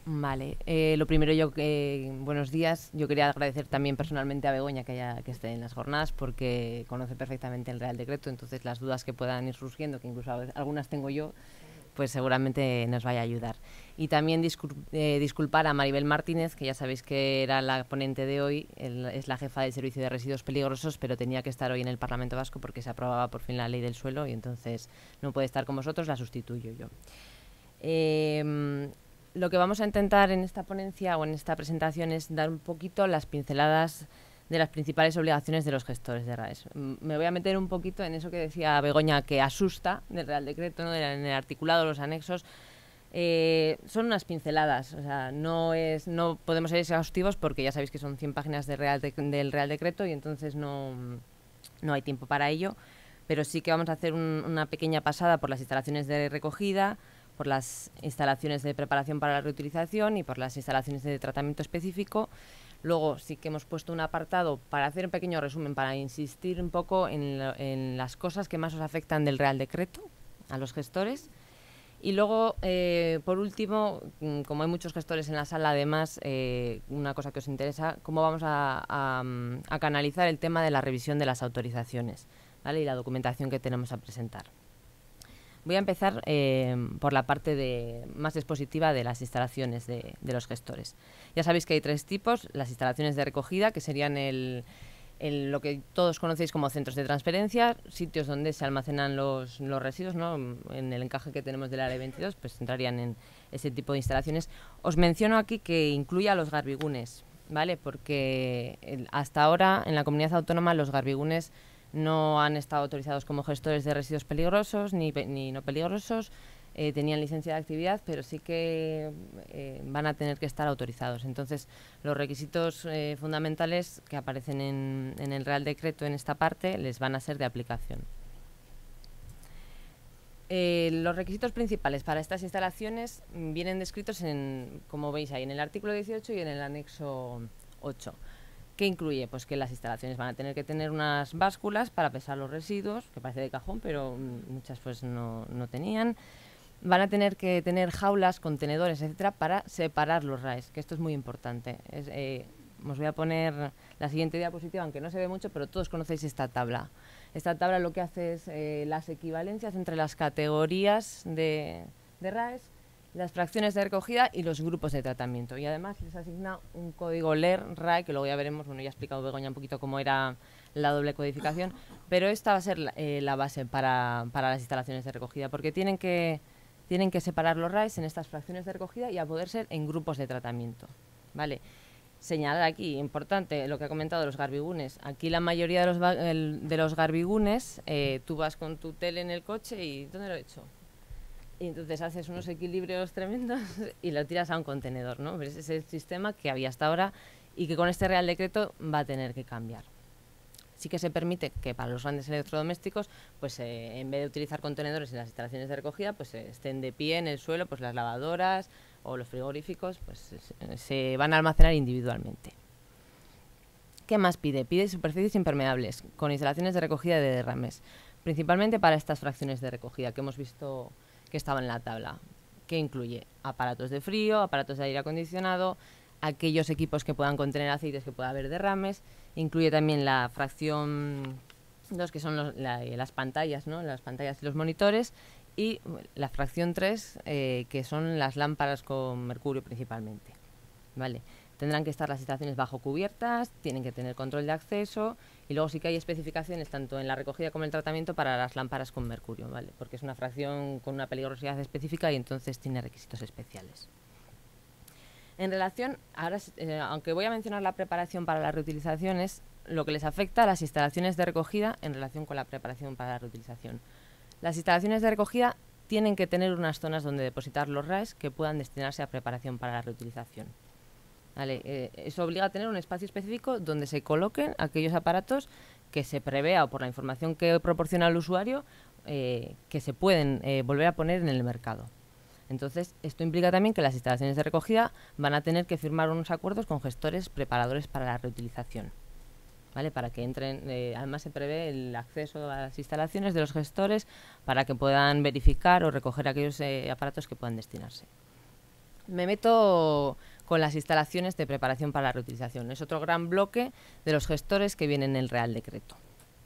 Vale, lo primero buenos días. Yo quería agradecer también personalmente a Begoña que esté en las jornadas porque conoce perfectamente el Real Decreto, entonces las dudas que puedan ir surgiendo, que incluso algunas tengo yo, pues seguramente nos vaya a ayudar. Y también disculpar a Maribel Martínez, que ya sabéis que era la ponente de hoy, es la jefa del Servicio de Residuos Peligrosos, pero tenía que estar hoy en el Parlamento Vasco porque se aprobaba por fin la ley del suelo y entonces no puede estar con vosotros, la sustituyo yo. Lo que vamos a intentar en esta ponencia o en esta presentación es dar un poquito las pinceladas de las principales obligaciones de los gestores de RAEs. Me voy a meter un poquito en eso que decía Begoña, que asusta del Real Decreto, ¿no? En el articulado, los anexos. Son unas pinceladas, o sea, no podemos ser exhaustivos porque ya sabéis que son 100 páginas del Real Decreto y entonces no hay tiempo para ello, pero sí que vamos a hacer una pequeña pasada por las instalaciones de recogida, por las instalaciones de preparación para la reutilización y por las instalaciones de tratamiento específico. Luego sí que hemos puesto un apartado para hacer un pequeño resumen, para insistir un poco en las cosas que más os afectan del Real Decreto a los gestores. Y luego, por último, como hay muchos gestores en la sala, además, una cosa que os interesa, cómo vamos a canalizar el tema de la revisión de las autorizaciones, ¿vale? Y la documentación que tenemos a presentar. Voy a empezar por la parte más expositiva de las instalaciones de los gestores. Ya sabéis que hay 3 tipos: las instalaciones de recogida, que serían lo que todos conocéis como centros de transferencia, sitios donde se almacenan los residuos, ¿no? En el encaje que tenemos de la Ley 22, pues entrarían en ese tipo de instalaciones. Os menciono aquí que incluye a los garbigunes, ¿vale? Porque hasta ahora en la comunidad autónoma los garbigunes no han estado autorizados como gestores de residuos peligrosos ni no peligrosos, tenían licencia de actividad, pero sí que van a tener que estar autorizados. Entonces, los requisitos fundamentales que aparecen en el Real Decreto en esta parte les van a ser de aplicación. Los requisitos principales para estas instalaciones vienen descritos como veis ahí, en el artículo 18 y en el anexo 8. ¿Qué incluye? Pues que las instalaciones van a tener que tener unas básculas para pesar los residuos, que parece de cajón, pero muchas pues no tenían. Van a tener que tener jaulas, contenedores, etcétera, para separar los RAEs, que esto es muy importante. Os voy a poner la siguiente diapositiva, aunque no se ve mucho, pero todos conocéis esta tabla. Esta tabla lo que hace es las equivalencias entre las categorías de RAEs, las fracciones de recogida y los grupos de tratamiento. Y además les asigna un código LER-RAE, que luego ya veremos. Bueno, ya ha explicado Begoña un poquito cómo era la doble codificación, pero esta va a ser la base para las instalaciones de recogida, porque tienen que separar los RAEs en estas fracciones de recogida y a poder ser en grupos de tratamiento, ¿vale? Señalar aquí, importante, lo que ha comentado de los garbigunes. Aquí la mayoría de los garbigunes, tú vas con tu tele en el coche y ¿dónde lo he hecho? Y entonces haces unos equilibrios tremendos y lo tiras a un contenedor, ¿no? Ese es el sistema que había hasta ahora y que con este Real Decreto va a tener que cambiar. Sí que se permite que para los grandes electrodomésticos, pues en vez de utilizar contenedores en las instalaciones de recogida, pues estén de pie en el suelo, pues las lavadoras o los frigoríficos, pues se van a almacenar individualmente. ¿Qué más pide? Pide superficies impermeables con instalaciones de recogida de derrames, principalmente para estas fracciones de recogida que hemos visto que estaban en la tabla, que incluye aparatos de frío, aparatos de aire acondicionado, aquellos equipos que puedan contener aceites que pueda haber derrames. Incluye también la fracción 2, que son las pantallas, ¿no? Las pantallas y los monitores, y la fracción 3, que son las lámparas con mercurio principalmente, ¿vale? Tendrán que estar las instalaciones bajo cubiertas, tienen que tener control de acceso, y luego sí que hay especificaciones tanto en la recogida como en el tratamiento para las lámparas con mercurio, ¿vale? Porque es una fracción con una peligrosidad específica y entonces tiene requisitos especiales. En relación, ahora, aunque voy a mencionar la preparación para las reutilizaciones, lo que les afecta a las instalaciones de recogida en relación con la preparación para la reutilización. Las instalaciones de recogida tienen que tener unas zonas donde depositar los RAEs que puedan destinarse a preparación para la reutilización. ¿Vale? Eso obliga a tener un espacio específico donde se coloquen aquellos aparatos que se prevea, o por la información que proporciona el usuario, que se pueden volver a poner en el mercado. Entonces, esto implica también que las instalaciones de recogida van a tener que firmar unos acuerdos con gestores preparadores para la reutilización, ¿vale? Para que entren, además se prevé el acceso a las instalaciones de los gestores para que puedan verificar o recoger aquellos aparatos que puedan destinarse. Me meto con las instalaciones de preparación para la reutilización. Es otro gran bloque de los gestores que viene en el Real Decreto.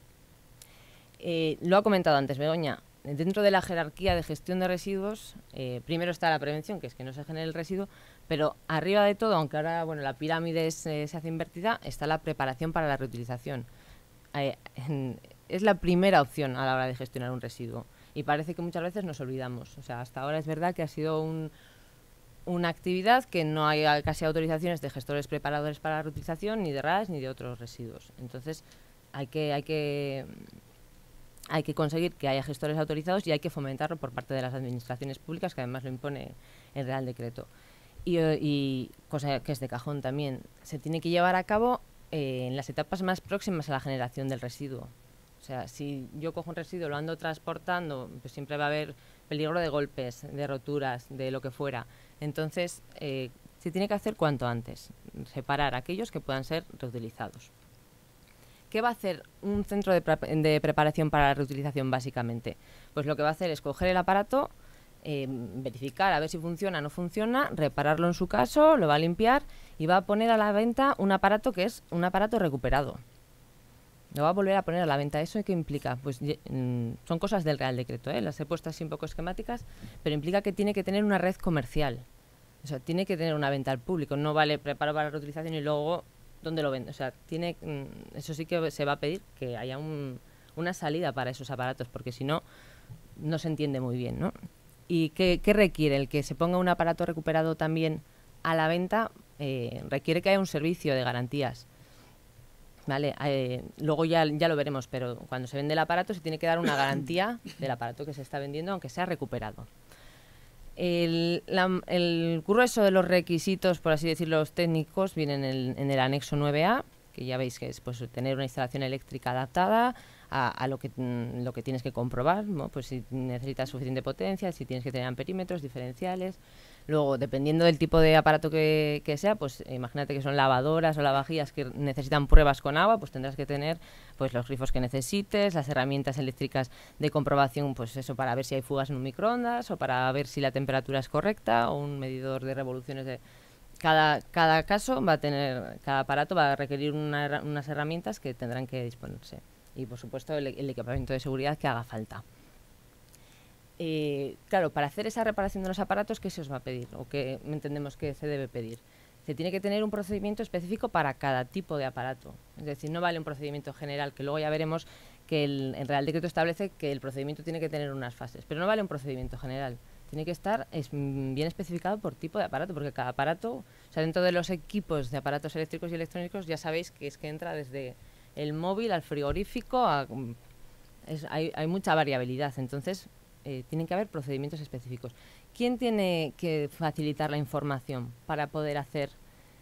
Lo ha comentado antes Begoña. Dentro de la jerarquía de gestión de residuos, primero está la prevención, que es que no se genere el residuo, pero arriba de todo, aunque ahora bueno, la pirámide se hace invertida, está la preparación para la reutilización. Es la primera opción a la hora de gestionar un residuo y parece que muchas veces nos olvidamos. O sea, hasta ahora es verdad que ha sido una actividad que no hay casi autorizaciones de gestores preparadores para la reutilización, ni de RAS ni de otros residuos. Entonces hay que conseguir que haya gestores autorizados y hay que fomentarlo por parte de las administraciones públicas, que además lo impone el Real Decreto. Y cosa que es de cajón también, se tiene que llevar a cabo en las etapas más próximas a la generación del residuo. O sea, si yo cojo un residuo, lo ando transportando, pues siempre va a haber peligro de golpes, de roturas, de lo que fuera. Entonces, se tiene que hacer cuanto antes, separar aquellos que puedan ser reutilizados. ¿Qué va a hacer un centro de preparación para la reutilización, básicamente? Pues lo que va a hacer es coger el aparato, verificar a ver si funciona o no funciona, repararlo en su caso, lo va a limpiar y va a poner a la venta un aparato que es un aparato recuperado. Lo va a volver a poner a la venta. ¿Eso qué implica? Pues son cosas del Real Decreto, las he puesto así un poco esquemáticas, pero implica que tiene que tener una red comercial. O sea, tiene que tener una venta al público. No vale preparo para la reutilización y luego ¿dónde lo vende? O sea, eso sí que se va a pedir que haya una salida para esos aparatos, porque si no, no se entiende muy bien, ¿no? ¿Y qué requiere? El que se ponga un aparato recuperado también a la venta requiere que haya un servicio de garantías. ¿Vale? Luego ya lo veremos, pero cuando se vende el aparato se tiene que dar una garantía del aparato que se está vendiendo, aunque sea recuperado. El grueso de los requisitos, por así decirlo, los técnicos, vienen en el anexo 9A, que ya veis que es pues, tener una instalación eléctrica adaptada a lo que tienes que comprobar, ¿no? Pues si necesitas suficiente potencia, si tienes que tener amperímetros, diferenciales. Luego, dependiendo del tipo de aparato que sea, pues imagínate que son lavadoras o lavavajillas que necesitan pruebas con agua, pues tendrás que tener pues los grifos que necesites, las herramientas eléctricas de comprobación, pues eso, para ver si hay fugas en un microondas o para ver si la temperatura es correcta o un medidor de revoluciones de... Cada caso va a tener, cada aparato va a requerir unas herramientas que tendrán que disponerse. Y, por supuesto, el equipamiento de seguridad que haga falta. Claro, para hacer esa reparación de los aparatos, ¿qué se os va a pedir? ¿O qué entendemos que se debe pedir? Se tiene que tener un procedimiento específico para cada tipo de aparato. Es decir, no vale un procedimiento general, que luego ya veremos que el Real Decreto establece que el procedimiento tiene que tener unas fases, pero no vale un procedimiento general. Tiene que estar bien especificado por tipo de aparato, porque cada aparato, o sea, dentro de los equipos de aparatos eléctricos y electrónicos, ya sabéis que es que entra desde el móvil al frigorífico, hay mucha variabilidad, entonces tienen que haber procedimientos específicos. ¿Quién tiene que facilitar la información para poder hacer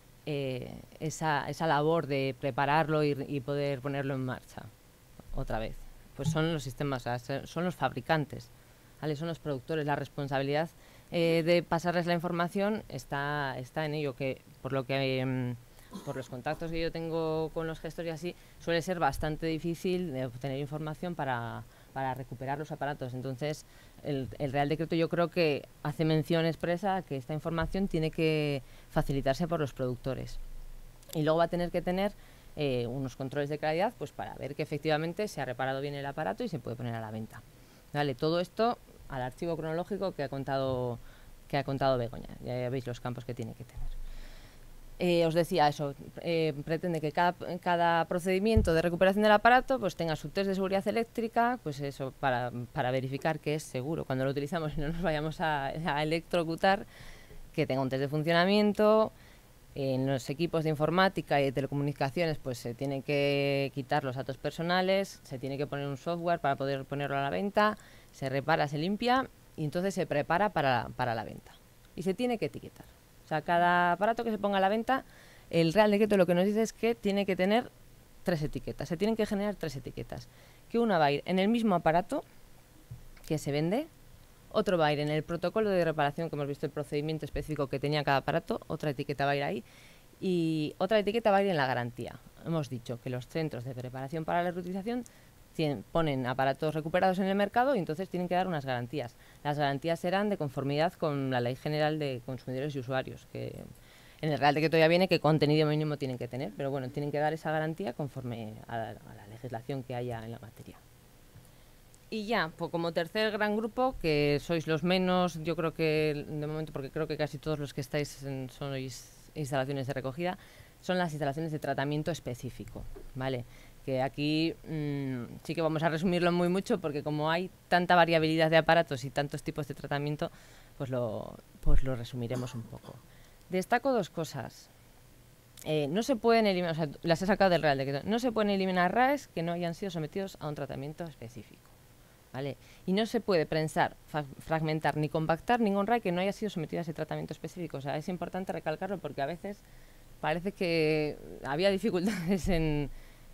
esa labor de prepararlo y poder ponerlo en marcha otra vez? Pues son los sistemas, o sea, son los fabricantes, ¿vale? Son los productores. La responsabilidad de pasarles la información está en ello, que por lo que por los contactos que yo tengo con los gestores y así, suele ser bastante difícil de obtener información para recuperar los aparatos. Entonces, el Real Decreto yo creo que hace mención expresa a que esta información tiene que facilitarse por los productores. Y luego va a tener que tener unos controles de calidad pues para ver que efectivamente se ha reparado bien el aparato y se puede poner a la venta. Vale, todo esto al archivo cronológico que ha contado Begoña. Ya veis los campos que tiene que tener. Os decía eso, pretende que cada procedimiento de recuperación del aparato pues tenga su test de seguridad eléctrica, pues eso, para verificar que es seguro. Cuando lo utilizamos y no nos vayamos a electrocutar, que tenga un test de funcionamiento. En los equipos de informática y de telecomunicaciones pues se tienen que quitar los datos personales, se tiene que poner un software para poder ponerlo a la venta, se repara, se limpia y entonces se prepara para la venta. Y se tiene que etiquetar. O sea, cada aparato que se ponga a la venta, el Real Decreto lo que nos dice es que tiene que tener 3 etiquetas. Se tienen que generar 3 etiquetas. Que una va a ir en el mismo aparato que se vende, otro va a ir en el protocolo de reparación, que hemos visto el procedimiento específico que tenía cada aparato, otra etiqueta va a ir ahí, y otra etiqueta va a ir en la garantía. Hemos dicho que los centros de preparación para la reutilización ponen aparatos recuperados en el mercado y entonces tienen que dar unas garantías. Las garantías serán de conformidad con la Ley General de Consumidores y Usuarios, que en el Real Decreto ya viene qué contenido mínimo tienen que tener, pero bueno, tienen que dar esa garantía conforme a la legislación que haya en la materia. Y ya, pues como tercer gran grupo, que sois los menos, yo creo que de momento, porque creo que casi todos los que estáis sois instalaciones de recogida, son las instalaciones de tratamiento específico, ¿vale? Que aquí sí que vamos a resumirlo muy mucho, porque como hay tanta variabilidad de aparatos y tantos tipos de tratamiento, pues lo resumiremos un poco. Destaco dos cosas. No se pueden eliminar, o sea, las he sacado del Real Decreto, no se pueden eliminar RAEs que no hayan sido sometidos a un tratamiento específico. ¿Vale? Y no se puede prensar, fragmentar ni compactar ningún RAE que no haya sido sometido a ese tratamiento específico. O sea, es importante recalcarlo porque a veces parece que había dificultades en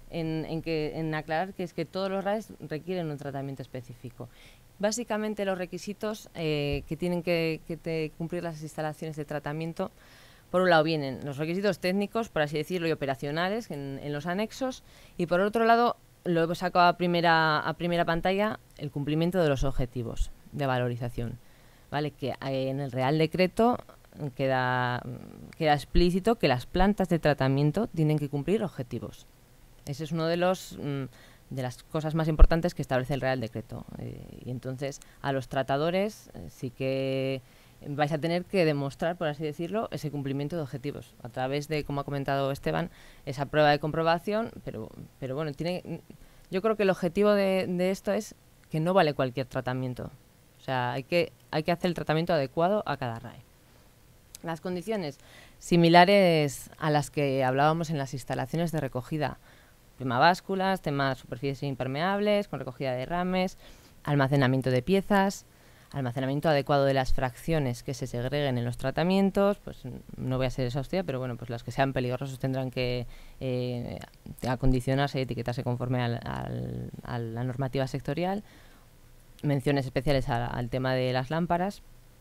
aclarar que es que todos los RAEs requieren un tratamiento específico. Básicamente los requisitos que tienen que cumplir las instalaciones de tratamiento, por un lado vienen los requisitos técnicos, por así decirlo, y operacionales en los anexos, y por otro lado lo he sacado a primera pantalla, el cumplimiento de los objetivos de valorización, ¿vale? Que en el Real Decreto queda explícito que las plantas de tratamiento tienen que cumplir objetivos. Ese es uno de las cosas más importantes que establece el Real Decreto. Y entonces a los tratadores sí que vais a tener que demostrar, por así decirlo, ese cumplimiento de objetivos a través de, como ha comentado Esteban, esa prueba de comprobación, pero bueno, yo creo que el objetivo de esto es que no vale cualquier tratamiento. O sea, hay que hacer el tratamiento adecuado a cada RAE. Las condiciones similares a las que hablábamos en las instalaciones de recogida: tema básculas, tema superficies impermeables, con recogida de derrames, almacenamiento de piezas, almacenamiento adecuado de las fracciones que se segreguen en los tratamientos. Pues no voy a ser exhaustiva, pero bueno, pues las que sean peligrosos tendrán que acondicionarse y etiquetarse conforme a la normativa sectorial. Menciones especiales al tema de las lámparas.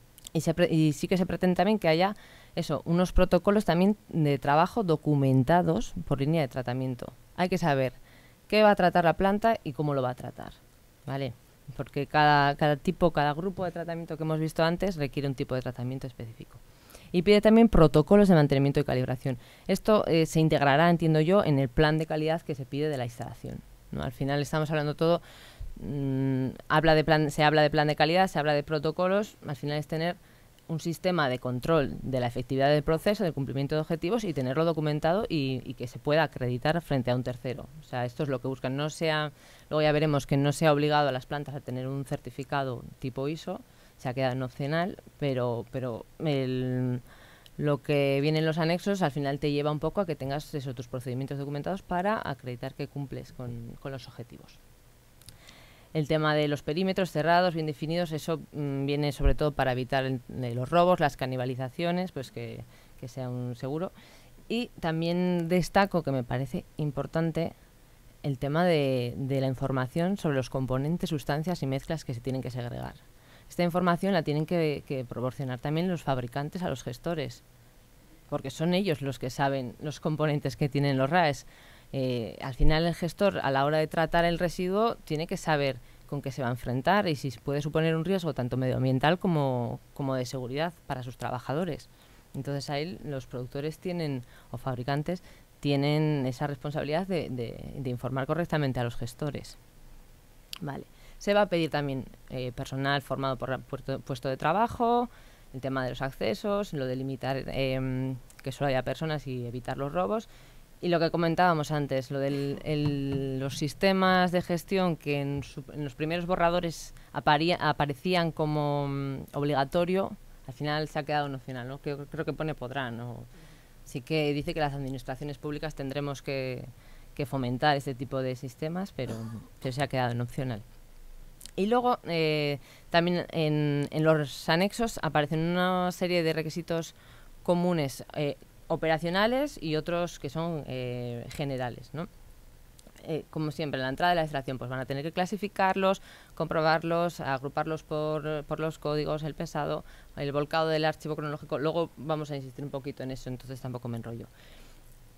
Y sí que se pretende también que haya unos protocolos también de trabajo documentados por línea de tratamiento. Hay que saber qué va a tratar la planta y cómo lo va a tratar, ¿vale? Porque cada grupo de tratamiento que hemos visto antes requiere un tipo de tratamiento específico. Y pide también protocolos de mantenimiento y calibración. Esto se integrará, entiendo yo, en el plan de calidad que se pide de la instalación, ¿no? Al final estamos hablando todo, se habla de plan de calidad, se habla de protocolos. Al final es tener un sistema de control de la efectividad del proceso, del cumplimiento de objetivos, y tenerlo documentado y que se pueda acreditar frente a un tercero. O sea, esto es lo que buscan. Luego ya veremos que no sea obligado a las plantas a tener un certificado tipo ISO, se ha quedado en opcional, pero lo que viene en los anexos al final te lleva un poco a que tengas tus procedimientos documentados para acreditar que cumples con los objetivos. El tema de los perímetros cerrados, bien definidos, eso viene sobre todo para evitar los robos, las canibalizaciones, pues que sea un seguro. Y también destaco, que me parece importante, el tema de la información sobre los componentes, sustancias y mezclas que se tienen que segregar. Esta información la tienen que proporcionar también los fabricantes a los gestores, porque son ellos los que saben los componentes que tienen los RAEs. Al final el gestor, a la hora de tratar el residuo, tiene que saber con qué se va a enfrentar y si puede suponer un riesgo tanto medioambiental como de seguridad para sus trabajadores. Entonces ahí los productores o fabricantes tienen esa responsabilidad de informar correctamente a los gestores. Vale. Se va a pedir también personal formado por puesto de trabajo, el tema de los accesos, lo de limitar que solo haya personas y evitar los robos. Y lo que comentábamos antes, lo de los sistemas de gestión que en los primeros borradores aparecían como obligatorio, al final se ha quedado en opcional, ¿no? Creo que pone podrán, ¿no? Así que dice que las administraciones públicas tendremos que fomentar este tipo de sistemas, pero se ha quedado en opcional. Y luego también en los anexos aparecen una serie de requisitos comunes operacionales y otros que son generales, ¿no? Como siempre, en la entrada de la instalación pues van a tener que clasificarlos, comprobarlos, agruparlos por los códigos, el pesado, el volcado del archivo cronológico. Luego vamos a insistir un poquito en eso, entonces tampoco me enrollo.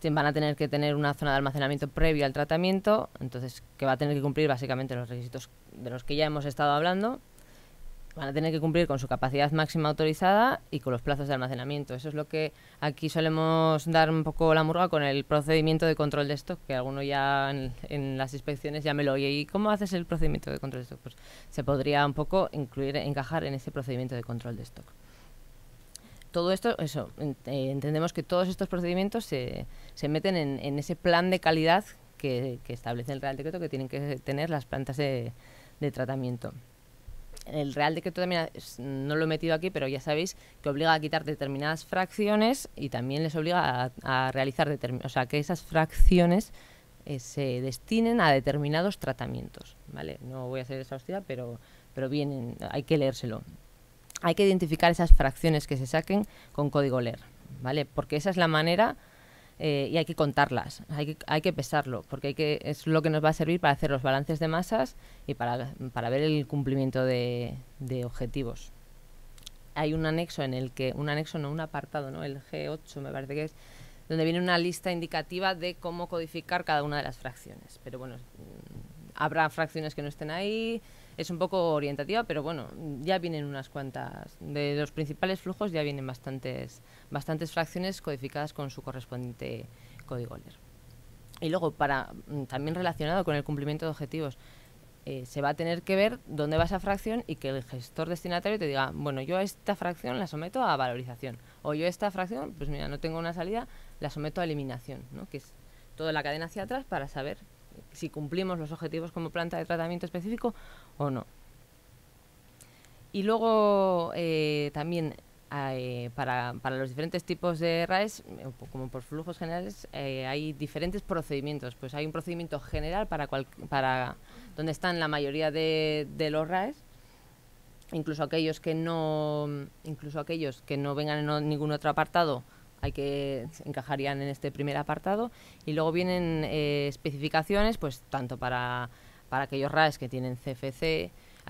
van a tener que tener una zona de almacenamiento previa al tratamiento, entonces que va a tener que cumplir básicamente los requisitos de los que ya hemos estado hablando. Van a tener que cumplir con su capacidad máxima autorizada y con los plazos de almacenamiento. Eso es lo que aquí solemos dar un poco la murga con el procedimiento de control de stock, que alguno ya en las inspecciones ya me lo oye. ¿Y cómo haces el procedimiento de control de stock? Pues se podría un poco encajar en ese procedimiento de control de stock. Todo esto, entendemos que todos estos procedimientos se meten en ese plan de calidad que establece el Real Decreto que tienen que tener las plantas de tratamiento. El Real Decreto también, no lo he metido aquí, pero ya sabéis que obliga a quitar determinadas fracciones y también les obliga a realizar que esas fracciones se destinen a determinados tratamientos, ¿vale? No voy a ser exhaustiva, pero vienen, hay que leérselo. Hay que identificar esas fracciones que se saquen con código LER, ¿vale? Porque esa es la manera y hay que contarlas, hay que pesarlo, porque es lo que nos va a servir para hacer los balances de masas y para ver el cumplimiento de objetivos. Hay un anexo un apartado, ¿no? El G8 me parece que es, donde viene una lista indicativa de cómo codificar cada una de las fracciones. Pero bueno, habrá fracciones que no estén ahí, es un poco orientativa, pero bueno, ya vienen unas cuantas. De los principales flujos ya vienen bastantes fracciones codificadas con su correspondiente código LER. Y luego, también relacionado con el cumplimiento de objetivos, se va a tener que ver dónde va esa fracción y que el gestor destinatario te diga, bueno, yo a esta fracción la someto a valorización, o yo a esta fracción, pues mira, no tengo una salida, la someto a eliminación, ¿no? Que es toda la cadena hacia atrás para saber si cumplimos los objetivos como planta de tratamiento específico o no. Y luego también para los diferentes tipos de RAEs, como por flujos generales, hay diferentes procedimientos. Pues hay un procedimiento general para donde están la mayoría de los RAEs, incluso aquellos que no vengan en ningún otro apartado, encajarían en este primer apartado. Y luego vienen especificaciones, pues tanto para aquellos RAEs que tienen CFC,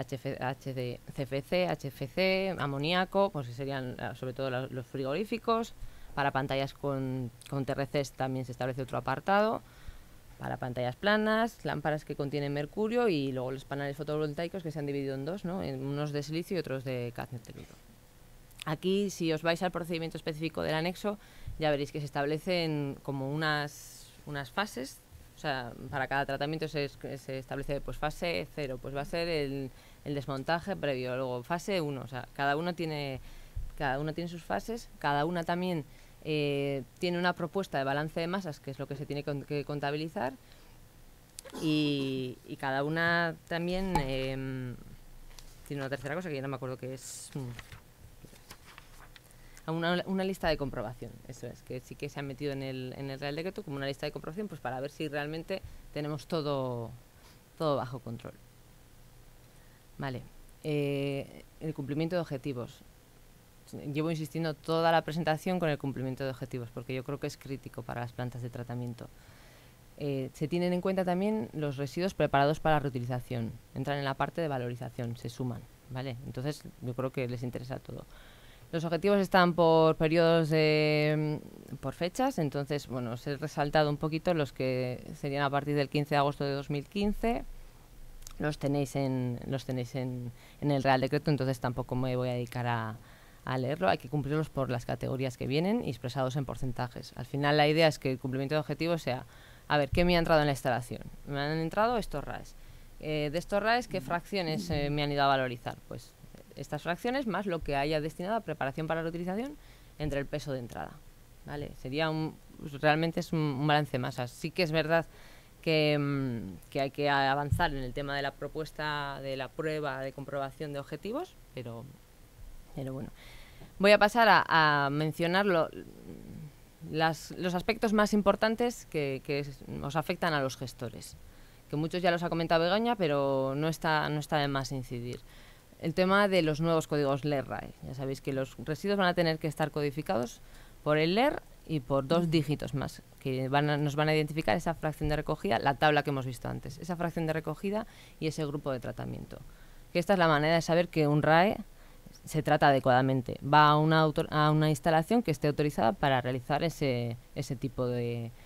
CFC, HFC, amoníaco, pues que serían sobre todo los frigoríficos. Para pantallas con TRCs también se establece otro apartado. Para pantallas planas, lámparas que contienen mercurio y luego los paneles fotovoltaicos que se han dividido en dos, ¿no? En unos de silicio y otros de cadmio telúrico. Aquí, si os vais al procedimiento específico del anexo, ya veréis que se establecen como unas fases. O sea, para cada tratamiento se establece, pues fase 0, pues va a ser el desmontaje previo, luego fase 1, o sea, cada una tiene sus fases, cada una también tiene una propuesta de balance de masas, que es lo que se tiene que contabilizar, y cada una también tiene una tercera cosa que ya no me acuerdo qué es. Una lista de comprobación, eso es, que sí que se ha metido en el Real Decreto como una lista de comprobación, pues para ver si realmente tenemos todo bajo control. Vale, el cumplimiento de objetivos. Llevo insistiendo toda la presentación con el cumplimiento de objetivos, porque yo creo que es crítico para las plantas de tratamiento. Se tienen en cuenta también los residuos preparados para la reutilización, entran en la parte de valorización, se suman, ¿vale? Entonces yo creo que les interesa todo. Los objetivos están por periodos por fechas, entonces, bueno, os he resaltado un poquito los que serían a partir del 15 de agosto de 2015. Los tenéis en el Real Decreto, entonces tampoco me voy a dedicar a leerlo. Hay que cumplirlos por las categorías que vienen y expresados en porcentajes. Al final la idea es que el cumplimiento de objetivos sea, a ver, ¿qué me ha entrado en la instalación? Me han entrado estos RAEs. De estos RAEs, ¿qué fracciones me han ido a valorizar? Pues estas fracciones más lo que haya destinado a preparación para la reutilización entre el peso de entrada, ¿vale? Sería realmente es un balance de masas. Sí que es verdad que hay que avanzar en el tema de la propuesta de la prueba de comprobación de objetivos, pero bueno. Voy a pasar a mencionar los aspectos más importantes que os afectan a los gestores, que muchos ya los ha comentado Begoña, pero no está de más incidir. El tema de los nuevos códigos LER-RAE. Ya sabéis que los residuos van a tener que estar codificados por el LER y por 2 dígitos más, que nos van a identificar esa fracción de recogida, la tabla que hemos visto antes, esa fracción de recogida y ese grupo de tratamiento. Que esta es la manera de saber que un RAE se trata adecuadamente. Va a una instalación que esté autorizada para realizar ese tipo de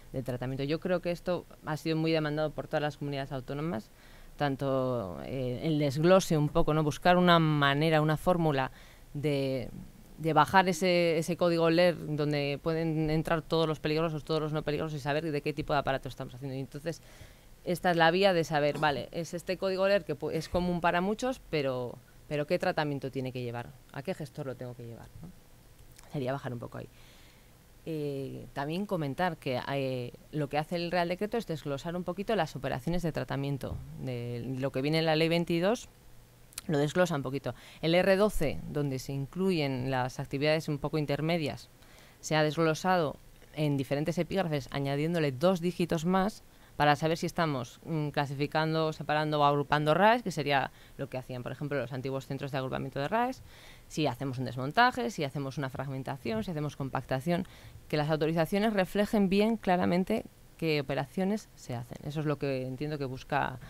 de tratamiento. Yo creo que esto ha sido muy demandado por todas las comunidades autónomas, tanto el desglose un poco, ¿no? Buscar una manera, una fórmula de bajar ese código LER donde pueden entrar todos los peligrosos, todos los no peligrosos y saber de qué tipo de aparato estamos haciendo. Y entonces, esta es la vía de saber, vale, es este código LER que es común para muchos, pero ¿qué tratamiento tiene que llevar? ¿A qué gestor lo tengo que llevar, ¿no? Sería bajar un poco ahí. También comentar que lo que hace el Real Decreto es desglosar un poquito las operaciones de tratamiento. De lo que viene en la Ley 22, lo desglosa un poquito. El R12, donde se incluyen las actividades un poco intermedias, se ha desglosado en diferentes epígrafes, añadiéndole 2 dígitos más para saber si estamos clasificando, separando o agrupando RAEs, que sería lo que hacían, por ejemplo, los antiguos centros de agrupamiento de RAEs, si hacemos un desmontaje, si hacemos una fragmentación, si hacemos compactación, que las autorizaciones reflejen bien claramente qué operaciones se hacen. Eso es lo que entiendo que busca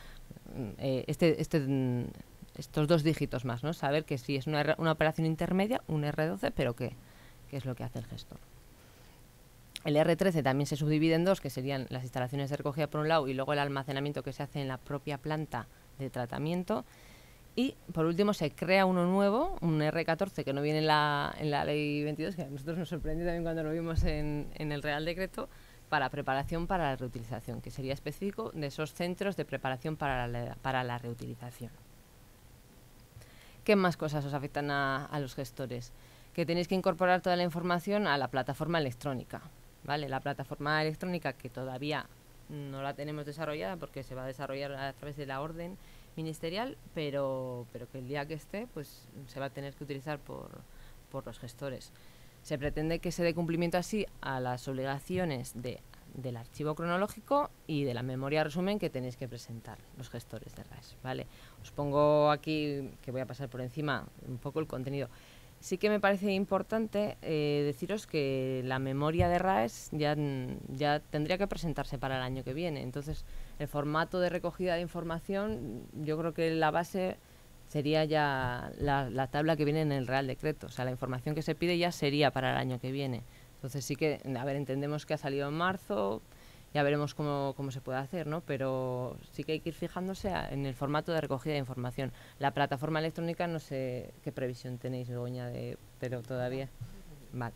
estos 2 dígitos más, ¿no? Saber que si es una operación intermedia, un R12, pero qué es lo que hace el gestor. El R13 también se subdivide en 2, que serían las instalaciones de recogida por un lado y luego el almacenamiento que se hace en la propia planta de tratamiento. Y por último se crea uno nuevo, un R14 que no viene en la Ley 22, que a nosotros nos sorprendió también cuando lo vimos en el Real Decreto, para preparación para la reutilización, que sería específico de esos centros de preparación para la reutilización. ¿Qué más cosas os afectan a los gestores? Que tenéis que incorporar toda la información a la plataforma electrónica, ¿vale? La plataforma electrónica que todavía no la tenemos desarrollada porque se va a desarrollar a través de la orden ministerial, pero que el día que esté pues se va a tener que utilizar por los gestores. Se pretende que se dé cumplimiento así a las obligaciones del archivo cronológico y de la memoria resumen que tenéis que presentar los gestores de RAES, ¿vale? Os pongo aquí, que voy a pasar por encima un poco el contenido. Sí que me parece importante deciros que la memoria de RAES ya tendría que presentarse para el año que viene. Entonces, el formato de recogida de información, yo creo que la base sería ya la tabla que viene en el Real Decreto. O sea, la información que se pide ya sería para el año que viene. Entonces sí que, a ver, entendemos que ha salido en marzo, ya veremos cómo se puede hacer, ¿no? Pero sí que hay que ir fijándose en el formato de recogida de información. La plataforma electrónica, no sé qué previsión tenéis, Begoña, pero todavía. Vale.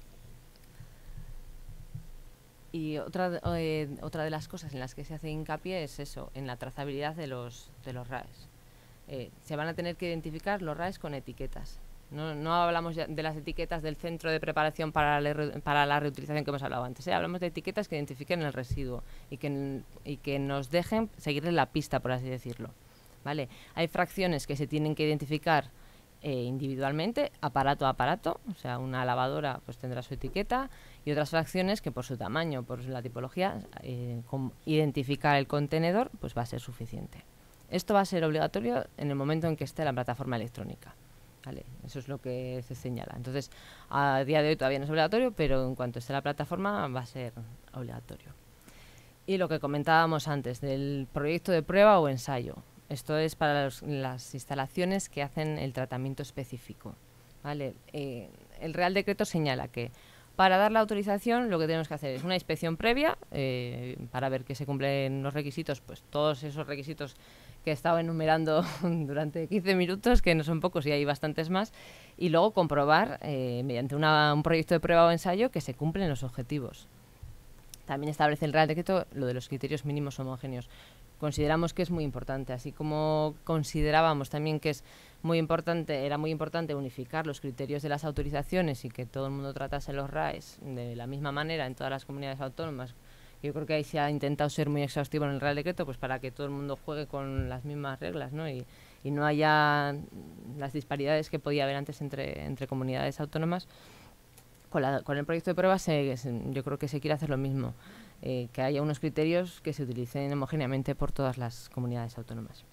Y otra de las cosas en las que se hace hincapié es eso, en la trazabilidad de los RAEs. Se van a tener que identificar los RAEs con etiquetas. No hablamos ya de las etiquetas del centro de preparación para la reutilización que hemos hablado antes. Hablamos de etiquetas que identifiquen el residuo y que nos dejen seguirle la pista, por así decirlo, ¿vale? Hay fracciones que se tienen que identificar individualmente, aparato a aparato. O sea, una lavadora pues tendrá su etiqueta, y otras fracciones que por su tamaño, por la tipología, con identificar el contenedor pues va a ser suficiente. Esto va a ser obligatorio en el momento en que esté la plataforma electrónica, ¿vale? Eso es lo que se señala. Entonces, a día de hoy todavía no es obligatorio, pero en cuanto esté la plataforma va a ser obligatorio. Y lo que comentábamos antes, del proyecto de prueba o ensayo. Esto es para las instalaciones que hacen el tratamiento específico, ¿vale? El Real Decreto señala que para dar la autorización lo que tenemos que hacer es una inspección previa para ver que se cumplen los requisitos, pues todos esos requisitos que he estado enumerando durante 15 minutos, que no son pocos y hay bastantes más, y luego comprobar mediante un proyecto de prueba o ensayo que se cumplen los objetivos. También establece el Real Decreto lo de los criterios mínimos homogéneos. Consideramos que es muy importante, así como considerábamos también que era muy importante unificar los criterios de las autorizaciones y que todo el mundo tratase los RAEs de la misma manera en todas las comunidades autónomas. Yo creo que ahí se ha intentado ser muy exhaustivo en el Real Decreto, pues para que todo el mundo juegue con las mismas reglas, ¿no? Y no haya las disparidades que podía haber antes entre comunidades autónomas. Con el proyecto de pruebas yo creo que se quiere hacer lo mismo, que haya unos criterios que se utilicen homogéneamente por todas las comunidades autónomas.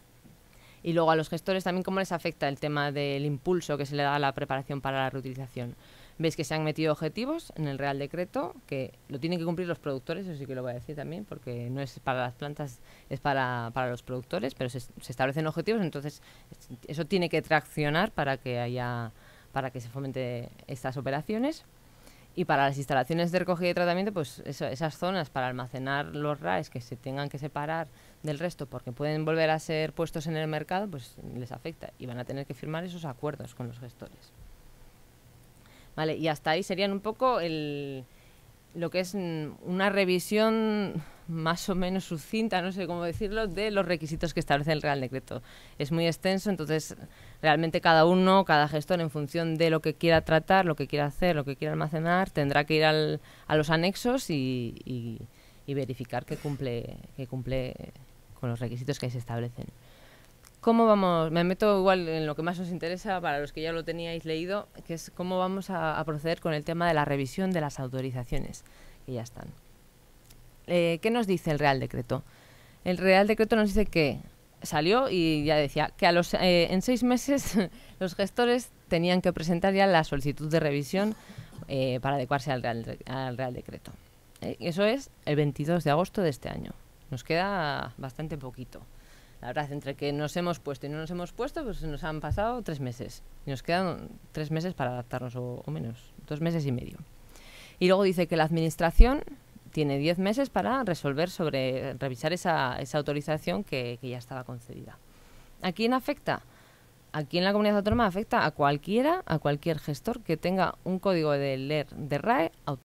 Y luego a los gestores también, ¿cómo les afecta el tema del impulso que se le da a la preparación para la reutilización? Veis que se han metido objetivos en el Real Decreto, que lo tienen que cumplir los productores, eso sí que lo voy a decir también, porque no es para las plantas, es para los productores, pero se establecen objetivos, entonces eso tiene que traccionar para que se fomente estas operaciones. Y para las instalaciones de recogida y tratamiento, pues esas zonas para almacenar los RAEs que se tengan que separar del resto porque pueden volver a ser puestos en el mercado, pues les afecta y van a tener que firmar esos acuerdos con los gestores. Vale, y hasta ahí serían un poco lo que es una revisión más o menos sucinta, no sé cómo decirlo, de los requisitos que establece el Real Decreto. Es muy extenso, entonces realmente cada gestor, en función de lo que quiera tratar, lo que quiera hacer, lo que quiera almacenar, tendrá que ir a los anexos y verificar que cumple con los requisitos que ahí se establecen. ¿Cómo vamos? Me meto igual en lo que más os interesa para los que ya lo teníais leído, que es cómo vamos a proceder con el tema de la revisión de las autorizaciones, que ya están. ¿Qué nos dice el Real Decreto? El Real Decreto nos dice que salió y ya decía que en 6 meses los gestores tenían que presentar ya la solicitud de revisión para adecuarse al Real Decreto. Eso es el 22 de agosto de este año. Nos queda bastante poquito. La verdad, entre que nos hemos puesto y no nos hemos puesto, pues nos han pasado 3 meses. Y nos quedan 3 meses para adaptarnos, o menos, 2 meses y medio. Y luego dice que la Administración tiene 10 meses para revisar esa autorización que ya estaba concedida. ¿A quién afecta? Aquí en la comunidad autónoma afecta a cualquier gestor que tenga un código de LER de RAE